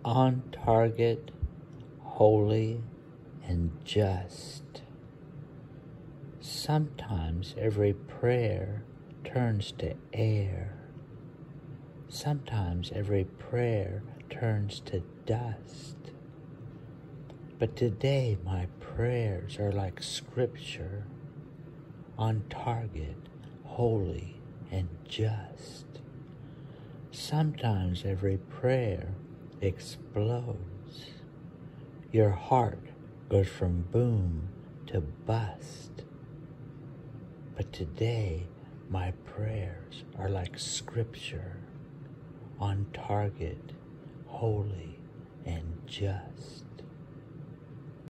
on target, holy, and just. Sometimes every prayer turns to air. Sometimes every prayer turns to dust. But today my prayers are like scripture, on target, holy, and just. Sometimes every prayer explodes. Your heart goes from boom to bust. But today, my prayers are like scripture, on target, holy, and just.